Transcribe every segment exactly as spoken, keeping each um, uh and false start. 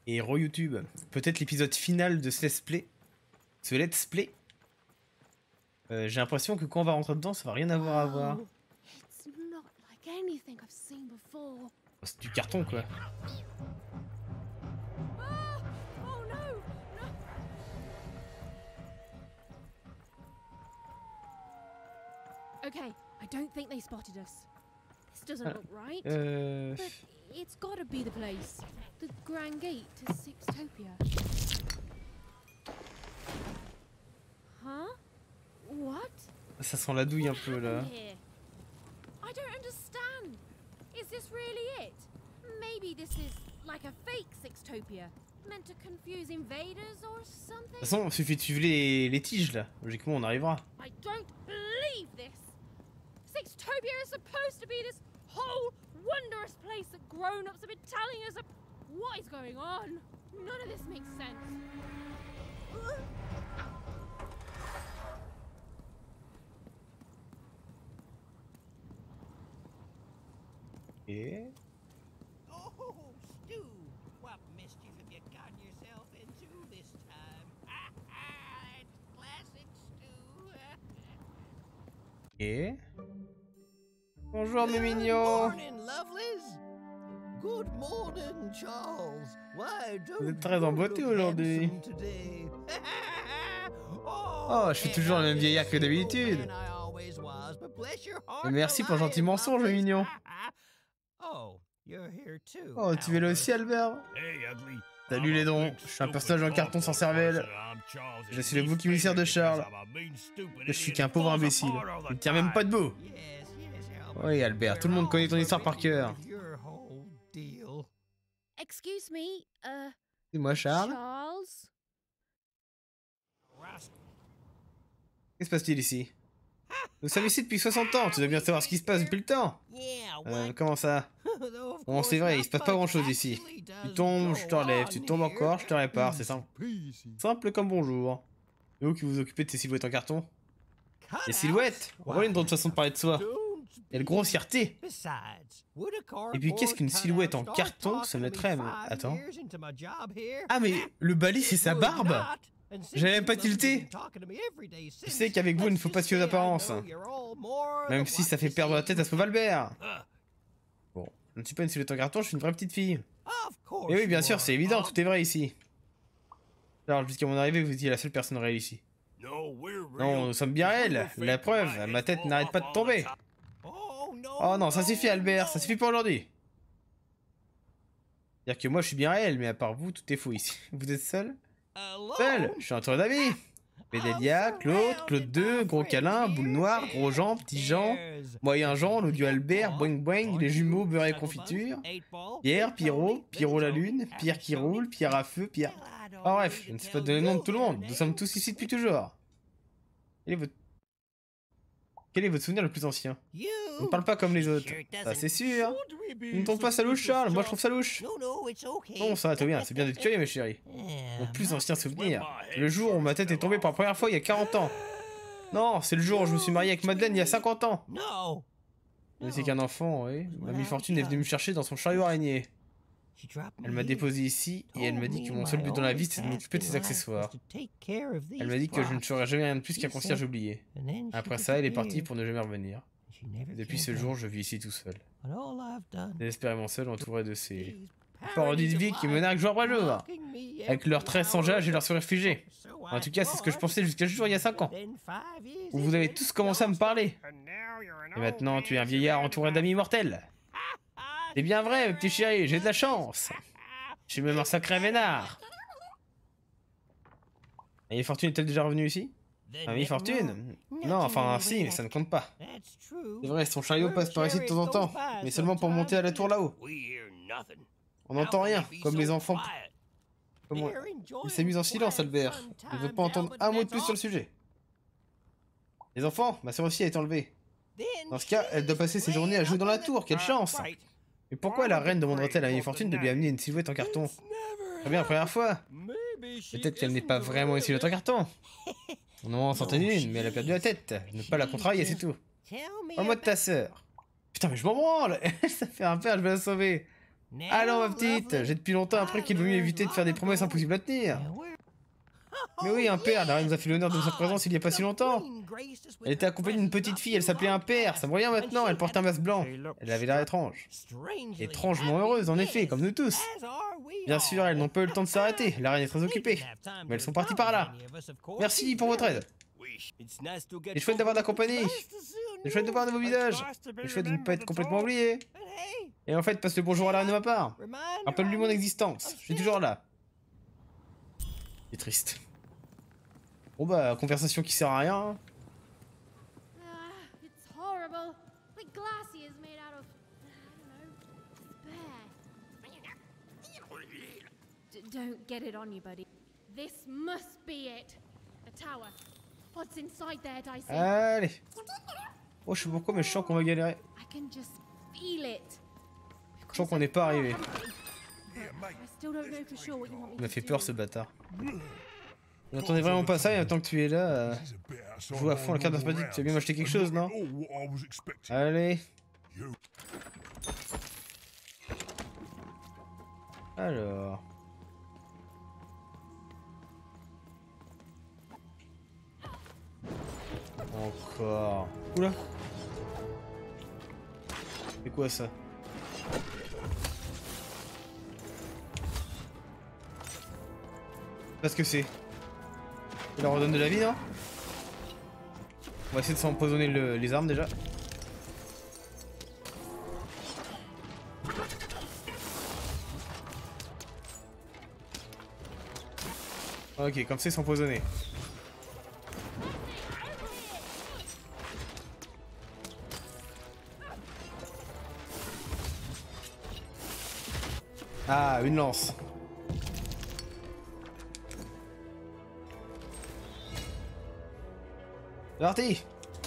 Et re YouTube. Peut-être l'épisode final de ce let's play. Ce let's play. Euh, J'ai l'impression que quand on va rentrer dedans, ça va rien avoir à voir. Oh, c'est du carton quoi. Okay, I don't think they spotted us. This doesn't look right. Euh... But it's gotta be the place. The Grand Gate to Sixtopia. Huh? What? Ça sent la douille un peu là. Here? I don't understand. Is this really it? Maybe this is like a fake Sixtopia, meant to confuse invaders or something. De toute façon, il suffit de suivre les, les tiges là. Logiquement, on arrivera. I don't believe this. Sixtopia is supposed to be this whole wondrous place that grown-ups have been telling us. What is going on? None of this makes sense. Et... Oh, Stu, what mischief have you gotten yourself into this time? It's classic Stu. Et... Bonjour mes mignons. Good morning, lovelies. Good morning, Charles. Why don't Vous êtes très en beauté you look aujourd'hui. handsome today? Oh, je suis toujours le même vieillard que d'habitude. And I always was, but bless your heart, Merci pour le gentil alive, mensonge, lovelies. mignon. Oh, you're here too. Oh, tu es là aussi, Albert? Salut les dons, je suis un personnage en carton sans cervelle. Je suis le bouc émissaire de Charles. Je suis qu'un pauvre imbécile. Il ne tient même pas debout. Yes, yes, Albert. Oui, Albert, tout le monde connaît ton histoire par cœur. Your whole deal. Excuse me, uh, C'est moi, Charles. Charles? Qu'est-ce qui se passe-t-il ici? Nous sommes ici depuis soixante ans, tu dois bien savoir ce qui se passe depuis le temps. Yeah, Euh, what? comment ça? Bon, c'est vrai, il se passe pas grand-chose ici. Tu tombes, je te relève, tu tombes encore, je te répare, c'est simple. Simple comme bonjour. Et vous qui vous occupez de ces silhouettes en carton? Les silhouettes? Voilà une drôle de façon de parler de soi. Quelle grossièreté! Et puis qu'est-ce qu'une silhouette en carton se mettrait à... Attends. Ah mais le Bali c'est sa barbe! J'avais même pas tilté. Je sais qu'avec vous il ne faut pas se fier aux apparences. Même si ça fait perdre la tête à ce pauvre Albert. Bon, je ne suis pas une silhouette en carton, je suis une vraie petite fille. Et oui bien sûr, c'est évident, tout est vrai ici. Alors jusqu'à mon arrivée vous étiez la seule personne réelle ici. Non, nous sommes bien réels. La preuve, ma tête n'arrête pas de tomber. Oh non, ça suffit Albert, ça suffit pour aujourd'hui. C'est-à-dire que moi je suis bien réel, mais à part vous, tout est faux ici. Vous êtes seul? Seul? Je suis entouré d'amis. Pédélia, Claude, Claude deux, Gros Câlin, Boule Noire, Gros Jean, Petit Jean, Moyen Jean, l'audio Albert, Boing Boing, les jumeaux, beurre et confiture, Pierre, Pierrot, Pierrot la lune, Pierre qui roule, Pierre à feu, Pierre... Oh bref, je ne sais pas donner le nom de tout le monde, nous sommes tous ici depuis toujours. Quel est votre... Quel est votre souvenir le plus ancien? On ne parle pas comme les autres. Ça c'est sûr. Ne trouve pas ça louche, Charles, moi je trouve ça louche. Bon, ça va tout bien, c'est bien d'être curieux, mes chéris. Mon plus ancien souvenir, c'est le jour où ma tête est tombée pour la première fois il y a quarante ans. Non, c'est le jour où je me suis marié avec Madeleine il y a cinquante ans. J'étais qu'un enfant, oui. Mamie Fortune est venue me chercher dans son chariot araignée. Elle m'a déposé ici et elle m'a dit que mon seul but dans la vie c'était de m'occuper de ses accessoires. Elle m'a dit que je ne ferais jamais rien de plus qu'un concierge oublié. Après ça, elle est partie pour ne jamais revenir. Depuis ce jour, je vis ici tout seul. Désespérément seul, entouré de ces parodies de vie qui me narguent jour après jour. Avec leurs traits sans âge et leurs sourires figés. En tout cas, c'est ce que je pensais jusqu'à ce jour il y a cinq ans. Où vous avez tous commencé à me parler. Et maintenant, tu es un vieillard entouré d'amis mortels. C'est bien vrai, petit chéri, j'ai de la chance. Je suis même un sacré vénard. Mamie Fortune est-elle déjà revenue ici? Mamie Fortune? Non, enfin si, mais ça ne compte pas. C'est vrai, son chariot passe par ici de temps en temps, mais seulement pour monter à la tour là-haut. On n'entend rien, comme les enfants. Comment... Il s'amuse en silence, Albert. Il ne veut pas entendre un mot de plus sur le sujet. Les enfants, ma soeur aussi a été enlevée. Dans ce cas, elle doit passer ses journées à jouer dans la tour, quelle chance! Mais pourquoi la reine demanderait-elle à Mamie Fortune de lui amener une silhouette en carton? Très bien, la première fois. Peut-être qu'elle n'est pas vraiment une silhouette en carton. Non, c'en est une, mais elle a perdu la tête. Ne pas la contrarier, c'est tout. Parle-moi de ta sœur. Putain, mais je m'en branle. Ça fait un père, je vais la sauver. Alors ma petite, j'ai depuis longtemps appris qu'il vaut mieux éviter de faire des promesses impossibles à tenir. Mais oui, un père, la reine nous a fait l'honneur de sa présence il y a pas si longtemps. Elle était accompagnée d'une petite fille, elle s'appelait un père, ça me revient maintenant, elle portait un masque blanc. Elle avait l'air étrange. Étrangement heureuse, en effet, comme nous tous. Bien sûr, elles n'ont pas eu le temps de s'arrêter, la reine est très occupée. Mais elles sont parties par là. Merci pour votre aide. C'est chouette d'avoir de la compagnie. C'est chouette de voir de vos visages. C'est chouette de ne pas être complètement oublié. Et en fait, passe le bonjour à la reine de ma part. Rappelle-lui mon existence, je suis toujours là. C'est triste. Bon bah, conversation qui sert à rien. Hein. Ah, it's horrible. Like glassy is made out of, I don't know, despair. D don't get it on you, buddy. This must be it. The tower. What's inside there, Dicey? Allez. Oh, je sais pourquoi, mais je sens qu'on va galérer. I can just feel it. Je sens qu'on n'est pas arrivé. I still don't know for sure what you want me Il m'a to fait do. peur ce bâtard. Je n'attendais vraiment pas ça et tant que tu es là, euh, je joue à fond la carte d'informatique. Tu vas bien m'acheter quelque chose, non? Allez. Alors. Encore. Oula. C'est quoi ça? Parce que c'est. Il leur redonne de la vie, non? On va essayer de s'empoisonner le, les armes déjà. Ok, comme c'est s'empoisonner. Ah, une lance. C'est parti.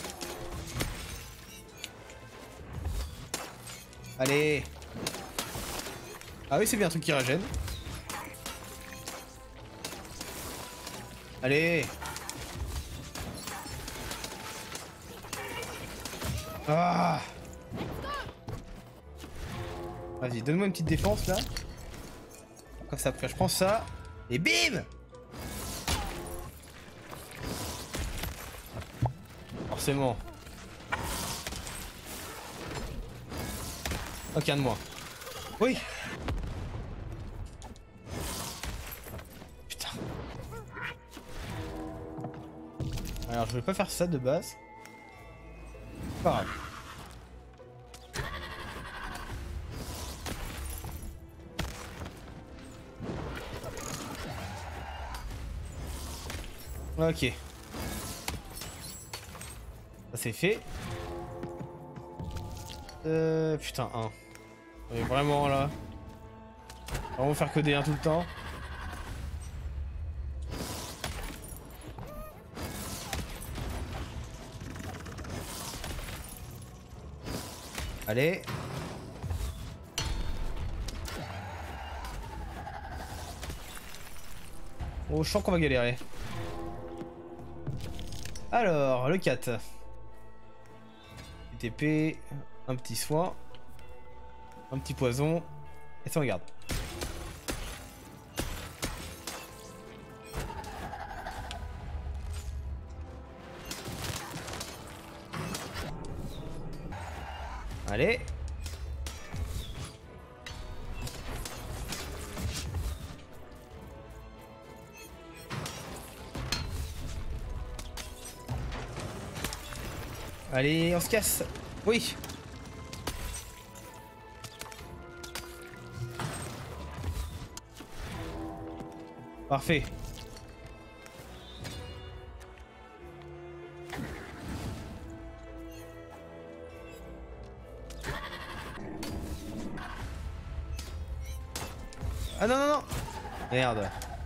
Allez. Ah oui, c'est bien un truc qui régène. Allez. Ah. Vas-y, donne-moi une petite défense là. Comme ça, après je prends ça. Et bim. Forcément. Aucun de moins. Oui. Putain. Alors je vais pas faire ça de base. Pas grave. Ok. Ça c'est fait. Euh... Putain, un. On est vraiment là. On va faire que des un tout le temps. Allez. Oh, je sens qu'on va galérer. Alors, le quatre. T P, un petit soin, un petit poison, et ça on garde. Allez. Allez, on se casse. Oui. Parfait. Ah non, non, non. Merde.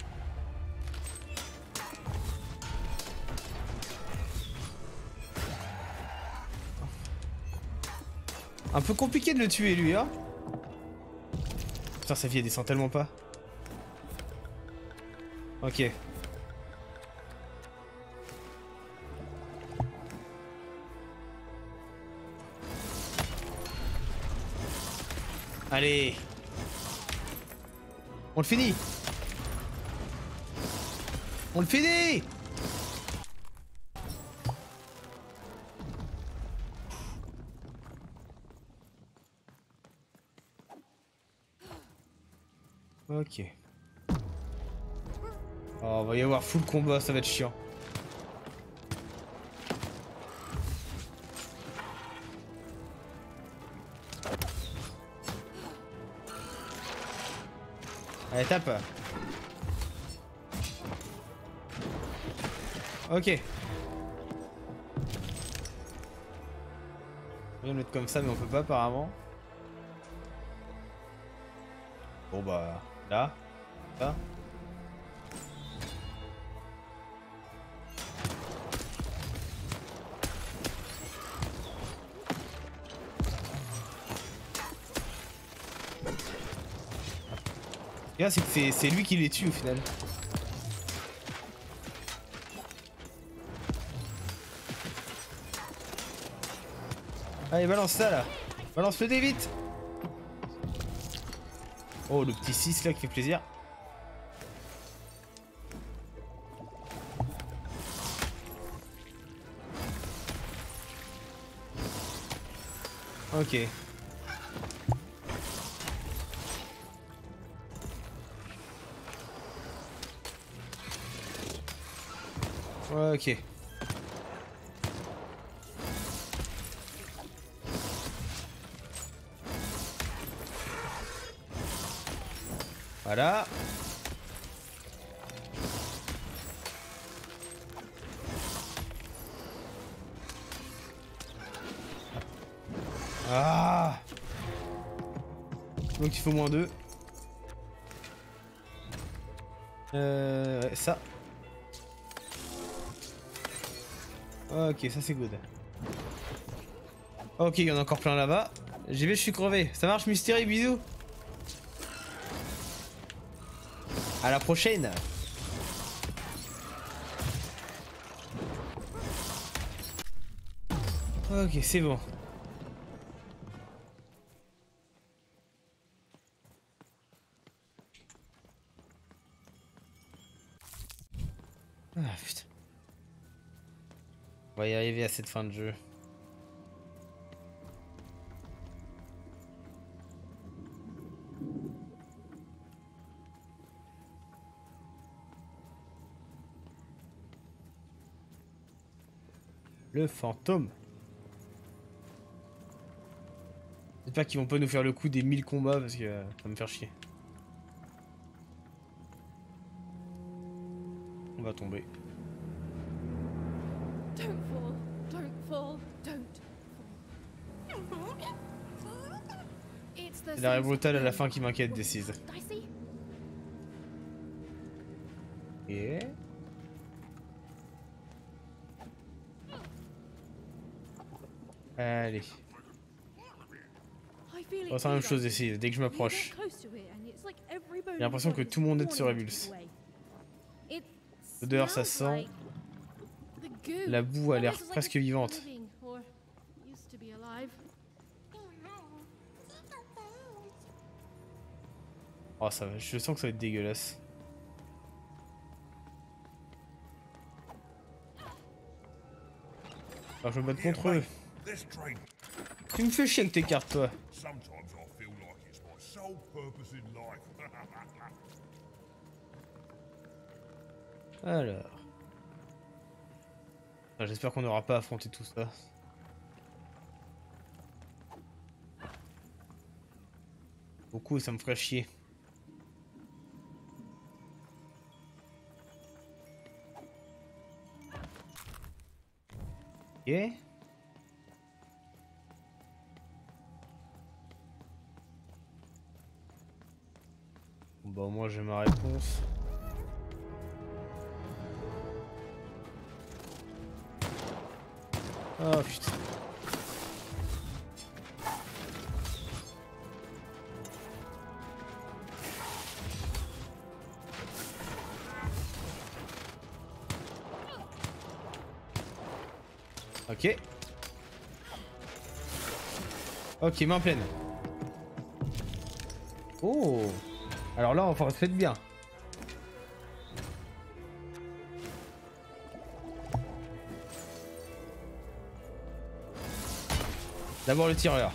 Un peu compliqué de le tuer lui, hein. Putain, sa vie elle descend tellement pas. Ok. Allez. On le finit. On le finit. Ok. Oh, va y avoir full combat, ça va être chiant. Allez, tape. Ok. On va le mettre comme ça, mais on peut pas apparemment. Bon bah, là, là. Là, c'est que c'est lui qui les tue au final. Allez, balance ça là. Balance le dé vite. Oh, le petit six là qui fait plaisir. Ok. Ok. Voilà. Ah. Donc il faut moins deux. Euh, ouais, ça. Ok, ça c'est good. Ok, il y en a encore plein là-bas. J'y vais, je suis crevé. Ça marche, Mystery, bisous. À la prochaine. Ok, c'est bon. Ah putain. On va y arriver à cette fin de jeu. Le fantôme. J'espère qu'ils vont pas nous faire le coup des mille combats parce que euh, ça va me faire chier. On va tomber. Don't fall, don't fall, don't fall. It's the C'est l'arrêt sense brutal à of la fin qui m'inquiète, Décide. Dicey? Et... Allez. Oh, c'est la même chose ici, dès que je m'approche. J'ai l'impression que tout mon être se révulse. L'odeur, ça sent. La boue a l'air presque vivante. Oh, ça va, je sens que ça va être dégueulasse. Alors, je me bats contre eux. Tu me fais chier avec tes cartes, toi. Alors. Ah, j'espère qu'on n'aura pas affronté tout ça. Beaucoup, ça me ferait chier. Ok. Bon bah moi j'ai ma réponse. Oh putain. Ok. Ok, main pleine. Oh. Alors là, on va se faire bien. D'abord le tireur.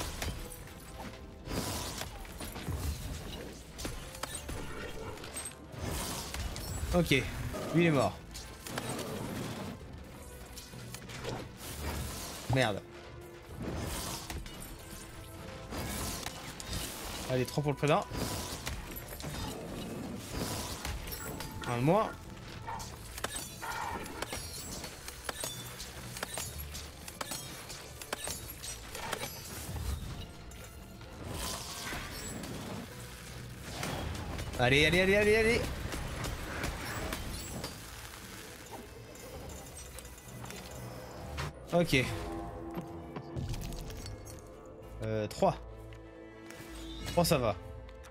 Ok, lui il est mort. Merde. Allez, trois pour le prédat. Un de moins. Allez, allez, allez, allez, allez. Ok. Euh, trois. trois ça va.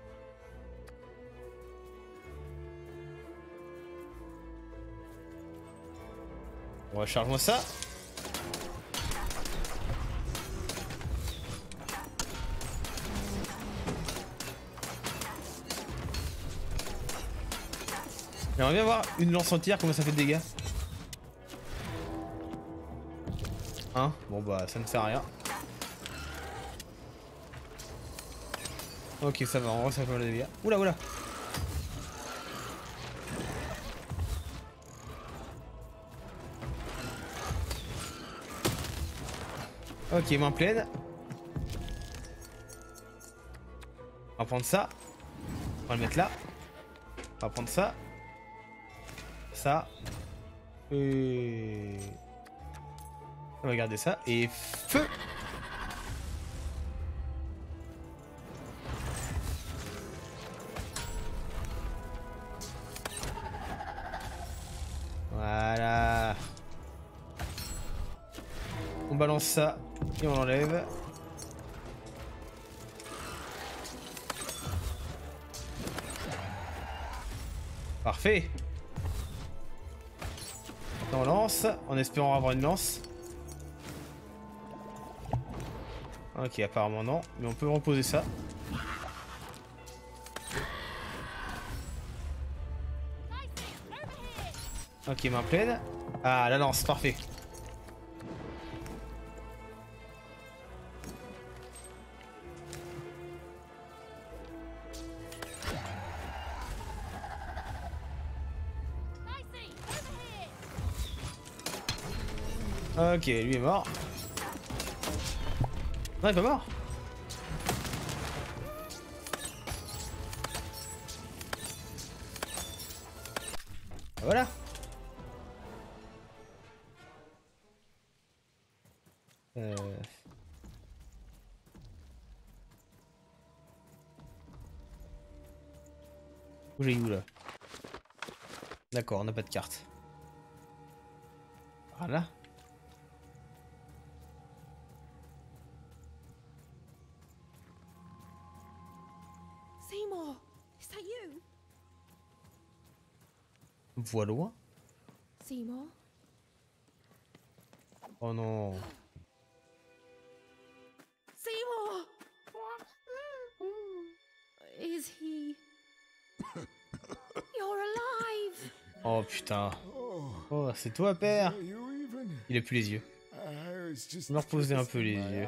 On va charger moi ça. J'aimerais bien voir une lance entière, comment ça fait de dégâts. Hein? Bon bah ça ne fait rien. Ok ça va, en vrai ça fait pas mal de dégâts. Oula oula. Ok, main pleine. On va prendre ça. On va le mettre là. On va prendre ça. Ça. Et... On va garder ça. Et feu! Voilà. On balance ça et on l'enlève. Parfait. Maintenant on lance, en espérant avoir une lance. Ok, apparemment non, mais on peut reposer ça. Ok, main pleine. Ah, la lance, parfait. Ok, lui est mort. Non, il est pas mort. Voilà. Euh... Où j'ai où là? D'accord, on n'a pas de carte. Voilà. Seymour, is that you? Voix loin. Seymour? Oh non. Seymour! Is he... You're alive! Oh putain. Oh, c'est toi, père. Il a plus les yeux. Je me reposer un peu les yeux.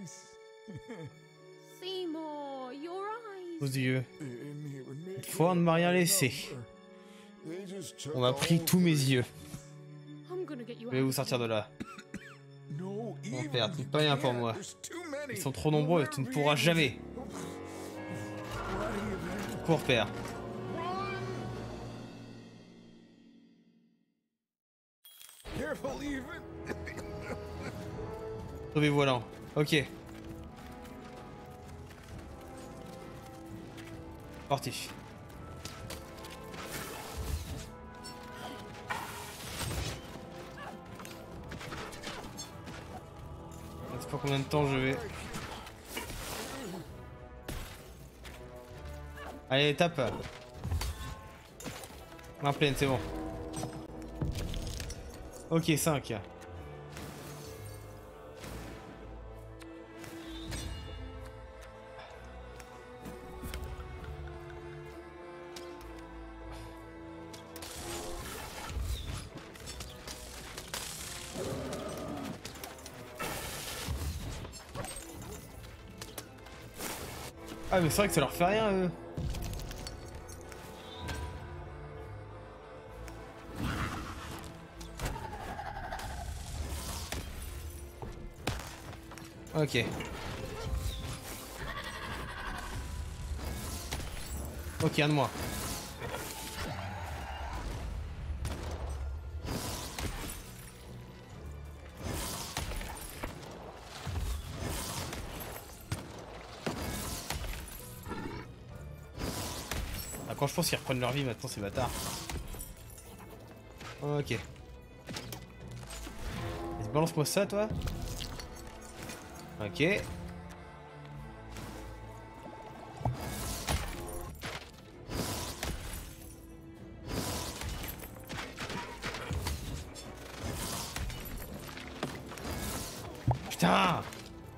Seymour, your eyes! Aux yeux. Cette fois, on ne m'a rien laissé. On m'a pris tous mes yeux. I'm gonna get you Je vais vous sortir de là. Mon père, tu ne peux rien pour moi. Ils sont trop nombreux, tu ne pourras jamais. Pour père. Sauvé volant. Ok. Sportif. Je sais pas combien de temps je vais. Allez, tape. Main pleine, c'est bon. Ok, cinq. Ah mais c'est vrai que ça leur fait rien eux. Ok. Ok, un de moi. Ah, quand je pense qu'ils reprennent leur vie maintenant, ces bâtards. Ok. Vas-y, balance-moi ça, toi. Ok. Putain!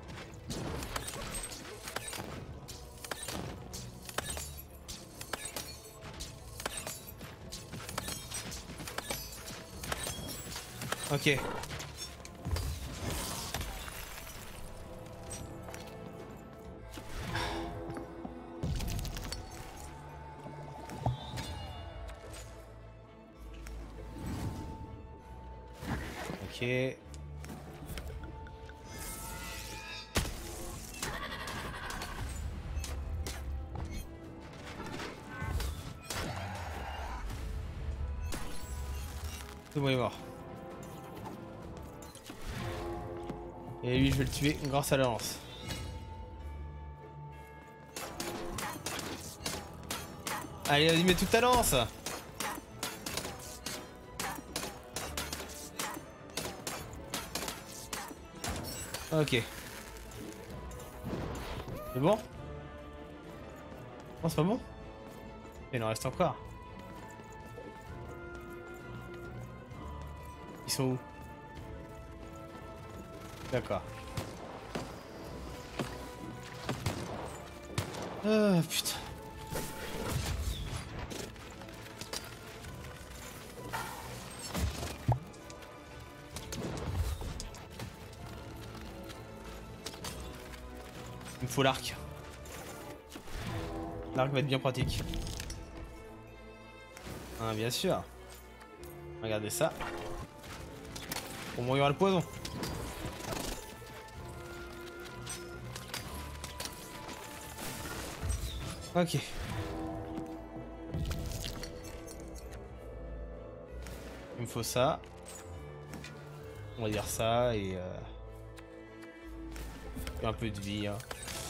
Ok. Ok. Tout le monde est mort. Et lui, je vais le tuer grâce à la lance. Allez, vas-y, mets toute ta lance. Ok. C'est bon? Non, c'est pas bon? Il en reste encore. Ils sont où? D'accord. Ah putain. Il me faut l'arc. L'arc va être bien pratique. Ah, bien sûr. Regardez ça. Pour moi, il y aura le poison. Ok. Il me faut ça. On va dire ça et, euh... et un peu de vie. Hein.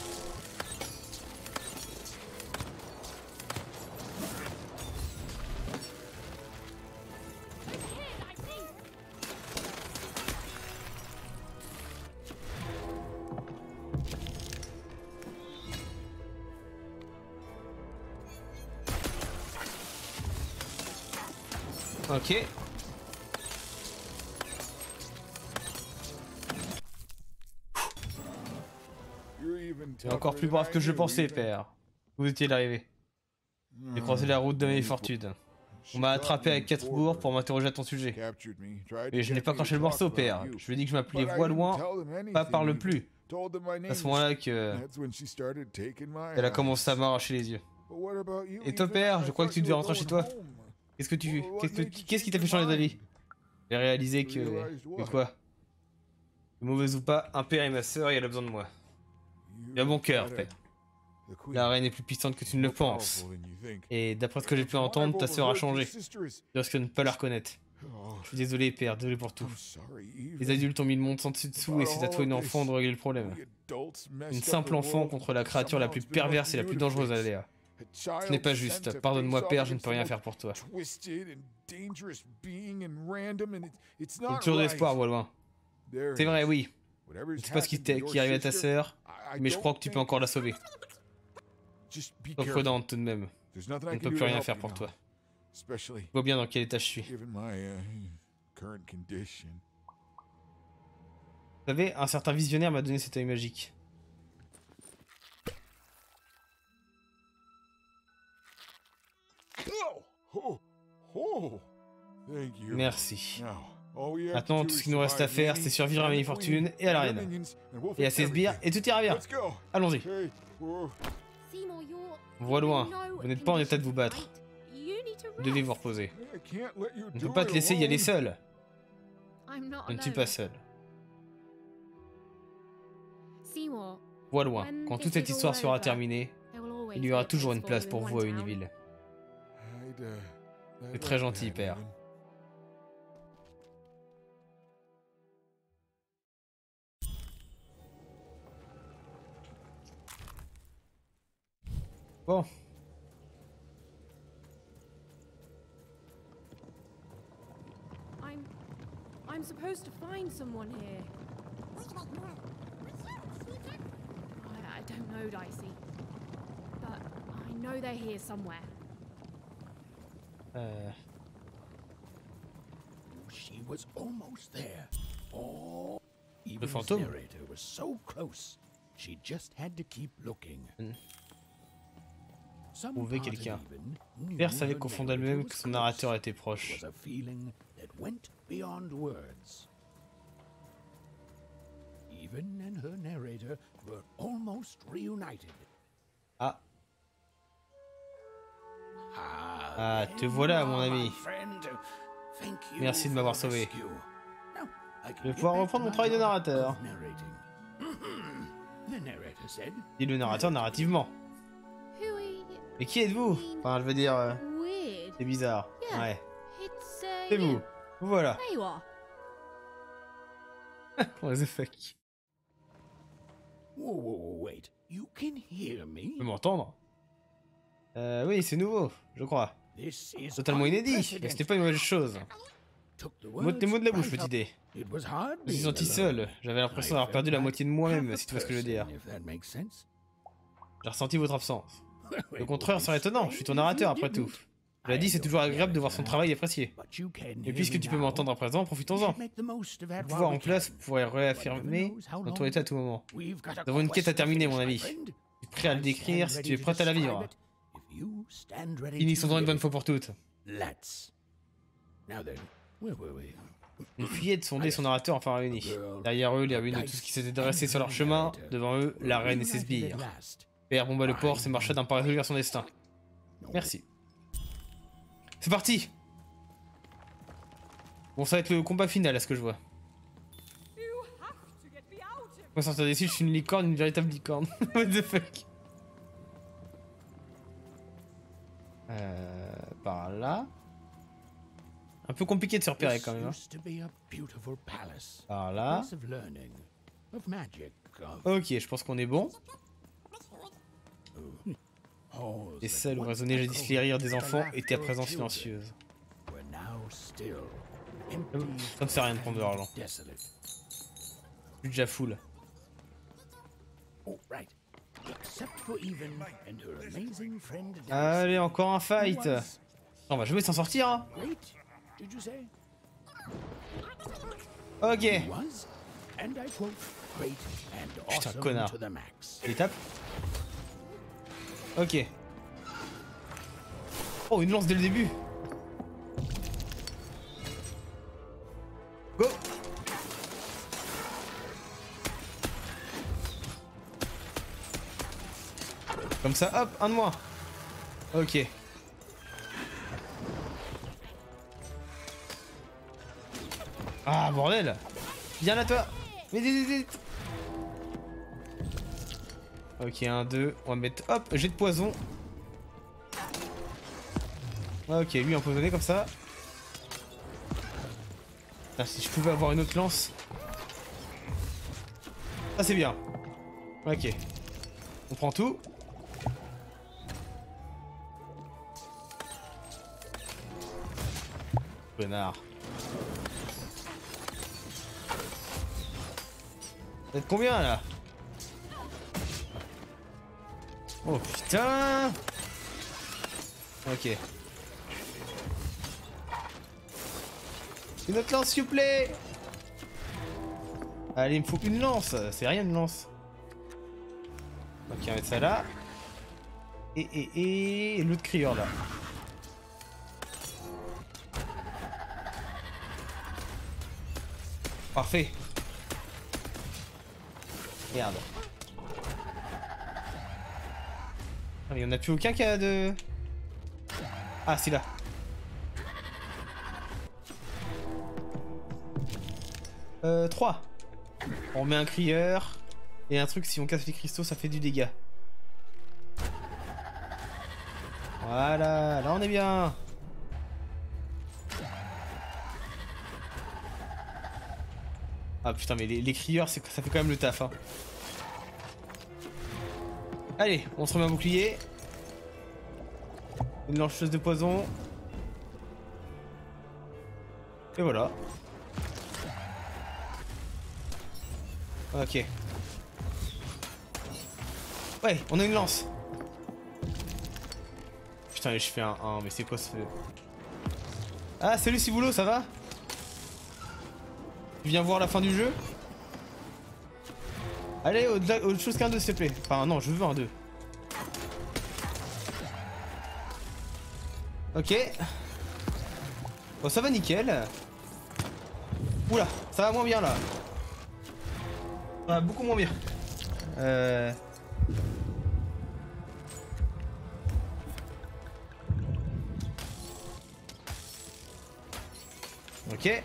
Ok. C'est encore plus brave que je pensais, père. Où est-il arrivé? J'ai croisé la route de mes fortunes. On m'a attrapé à quatre bourgs pour m'interroger à ton sujet. Et je n'ai pas craché le morceau, père. Je lui ai dit que je m'appelais Voilouin, pas Parle plus. C'est à ce moment-là que... Elle a commencé à m'arracher les yeux. Et toi, père, je crois que tu devais rentrer chez toi. Qu'est-ce que tu... Qu'est-ce que... Qu'est-ce qui t'a fait changer d'avis? J'ai réalisé que... Que quoi? Mauvais ou pas, un père et ma sœur, et elle a besoin de moi. J'ai un bon cœur, père. La reine est plus puissante que tu ne le penses. Et d'après ce que j'ai pu entendre, ta sœur a changé. Je risque de ne pas la reconnaître. Je suis désolé, père, désolé pour tout. Les adultes ont mis le monde sans dessus-dessous et c'est à toi, une enfant, de régler le problème. Une simple enfant contre la créature la plus perverse et la plus dangereuse à Léa. Ce n'est pas juste. Pardonne-moi, père, je ne peux rien faire pour toi. Il y a toujours de l'espoir, Voilouin. C'est vrai, oui. Je ne sais pas ce qui, qui arrive à ta sœur, mais je crois que tu peux encore la sauver. Sois prudente tout de même. Je ne peux plus rien faire pour toi. Je vois bien dans quel état je suis. Vous savez, un certain visionnaire m'a donné cet œil magique. Merci. Maintenant, tout ce qu'il nous reste à faire, c'est survivre à mes fortunes et à la reine. Et à ses sbires, et tout ira bien. Allons-y. See On voit loin. Vous n'êtes pas en état de vous battre. Vous devez vous reposer. On ne peut pas te laisser y aller seul. Je ne suis pas seul. Vois loin. Quand toute cette histoire sera terminée, il y aura toujours une place pour vous à Univille. C'est très gentil, père. Bon. I'm I'm supposed to find someone here. I, I don't know, Dicey. But I know they're here somewhere. Euh... She was almost there. Oh, Le even fantôme. the narrator was so close. She just had to keep looking. Mm. Some Trouver part of quelqu'un. Even knew Claire savait her qu'au fond narrator d'elle-même was que son close. narrateur était It proche. was a feeling that went beyond words. Even and her narrator were almost reunited. Ah, Ah, Ah, te voilà, mon ami. friend. Thank you Merci de m'avoir for the sauvé. rescue. Now, I can Je vais get pouvoir back reprendre to mon my travail de job narrateur. of narrating. The narrator said, Dit le narrateur narrativement. Who are you? Mais qui êtes-vous? Enfin, je veux dire, euh, Weird. c'est bizarre. Yeah. Ouais. It's uh, C'est you. vous. Vous voilà. There you are. What the fuck? Tu whoa, whoa, whoa, wait. You can hear me? peux m'entendre? Euh, oui, c'est nouveau, je crois. This is Totalement inédit, mais c'était pas une mauvaise chose. Took the Mot tes mots de la bouche, words petite idée. right out. It was hard Je me suis being senti alone. seul. J'avais l'impression I d'avoir perdu la felt moitié de like moi-même, half si a tu vois ce que je veux dire. person, if that makes sense. J'ai ressenti votre absence. Le It contraire would be serait étonnant, je suis ton narrateur après tout. didn't. Je l'ai dit, c'est toujours agréable de voir son travail apprécié. But you can Et hear puisque me tu peux now. m'entendre à présent, profitons-en. Make the most of that Le while pouvoir we en place can. pourrait réaffirmer dans ton état à tout moment. We've got a Nous avons une quête à quest to terminer, finish, mon my ami. friend. Tu es prêt à le décrire si tu es prête à la vivre. If you stand ready Finissons-en to une bonne live, fois pour toutes. let's. Now then, where were we? Une fillette sondait son narrateur enfin réunis. Derrière eux, les ruines de tout ce qui s'était dressé sur leur chemin. Devant eux, la reine et ses sbires. Père bomba le porc et marcha d'un pas résolu vers son destin. Merci. C'est parti! Bon, ça va être le combat final, à ce que je vois. Pour sortir d'ici, je suis une licorne, une véritable licorne. What the fuck? Euh, par là. Un peu compliqué de se repérer quand même. Hein. Par là. Ok, je pense qu'on est bon. Les salles où résonnaient jadis les rires des enfants étaient à présent silencieuses. Ça ne sert à rien de prendre de l'argent. Je suis déjà full. Allez, encore un fight. On va jamais s'en sortir, hein. Ok. Putain, connard. Il tape. Ok. Oh, une lance dès le début. Go. Comme ça, hop, un de moins. Ok. Ah, bordel. Viens là, toi. Vite, vite, vite. Ok, un, deux. On va mettre, hop, jet de poison. Ok, lui empoisonné comme ça. Ah, si je pouvais avoir une autre lance. Ça, c'est bien. Ok. On prend tout. Connard. Vous êtes combien là? Oh putain. Ok. Une autre lance s'il vous plaît. Allez, il me faut une lance. C'est rien une lance. Ok, on va mettre ça là. Et, et, et l'autre crieur là. Parfait. Merde. Ah, mais il n'y en a plus aucun qui a de... Ah, c'est là. Euh, trois. On met un crieur. Et un truc, si on casse les cristaux, ça fait du dégât. Voilà, là on est bien. Ah putain, mais les, les crieurs, ça fait quand même le taf. Hein. Allez, on se remet un bouclier. Une lanceuse de poison. Et voilà. Ok. Ouais, on a une lance. Putain, je fais un un, mais c'est quoi ce... Ah, salut Ciboulot, ça va? Tu viens voir la fin du jeu? Allez, au-delà, autre chose qu'un deux, s'il te plaît. Enfin, non, je veux un deux. Ok. Bon, ça va nickel. Oula, ça va moins bien là. Ça va beaucoup moins bien. Euh... Ok.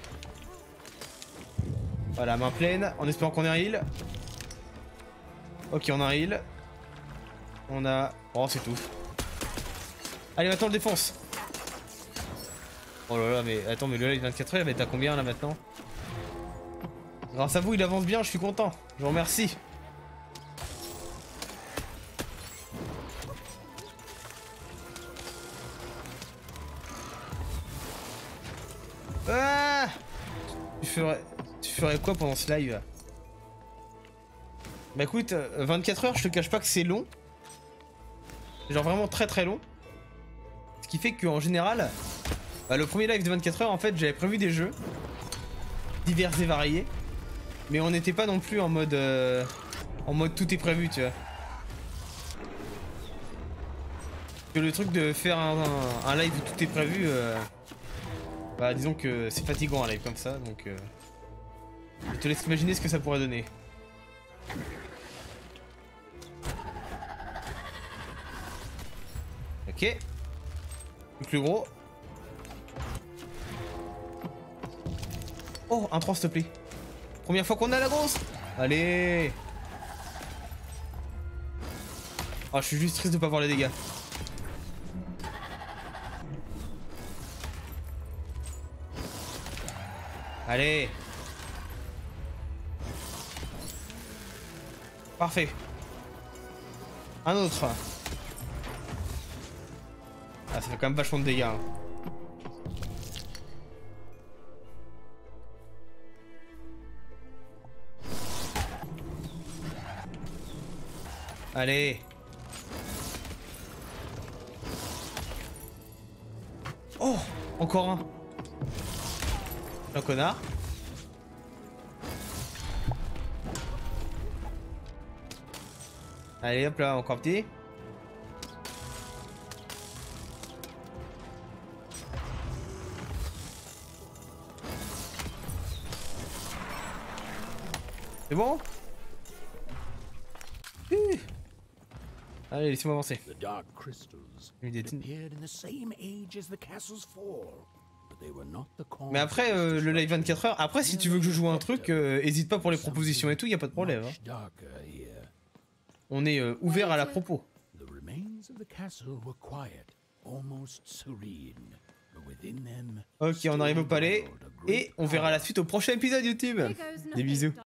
Voilà, main pleine, en espérant qu'on ait un heal. Ok, on a un heal. On a... Oh, c'est tout. Allez, maintenant on le défonce. Oh là là, mais attends, mais le live vingt-quatre heures, il va être à combien là maintenant? Grâce à vous, il avance bien, je suis content. Je vous remercie. Ah, tu ferais, tu ferais quoi pendant ce live? Bah écoute, vingt-quatre heures, je te cache pas que c'est long. Genre vraiment très très long. Ce qui fait qu'en général, bah, le premier live de vingt-quatre heures, en fait, j'avais prévu des jeux divers et variés. Mais on n'était pas non plus en mode... Euh, en mode tout est prévu, tu vois. Que le truc de faire un, un, un live où tout est prévu... Euh, bah disons que c'est fatigant un live comme ça, donc... Euh, je te laisse imaginer ce que ça pourrait donner. Ok. Le plus gros. Oh, un trois s'il te plaît. Première fois qu'on a la grosse. Allez. Ah, je suis juste triste de pas voir les dégâts. Allez. Parfait. Un autre. Ah, ça fait quand même vachement de dégâts. Hein. Allez. Oh, encore un. Un connard. Allez, hop là, encore un petit. C'est bon? Ouh. Allez, laissez-moi avancer. The dark crystals appeared in the same age as the castle's fall, but they were not the cause. Mais après, euh, le live vingt-quatre heures, après si tu veux que je joue un truc, euh, hésite pas pour les propositions et tout, y a pas de problème. Hein. On est euh, ouvert à la propos. The remains of the castle were quiet, almost serene, but within them. Ok, on arrive au palais et on verra la suite au prochain épisode YouTube. Des bisous.